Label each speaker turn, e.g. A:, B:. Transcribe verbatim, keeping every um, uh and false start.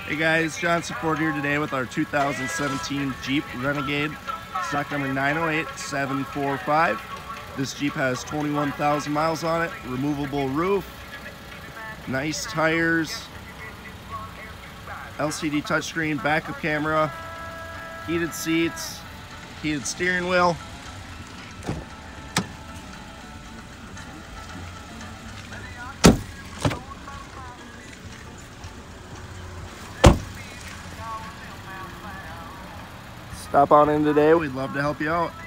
A: Hey guys, John Support here today with our two thousand seventeen Jeep Renegade, stock number nine oh eight seven four five. This Jeep has twenty-one thousand miles on it, removable roof, nice tires, L C D touchscreen, backup camera, heated seats, heated steering wheel. Stop on in today, we'd love to help you out.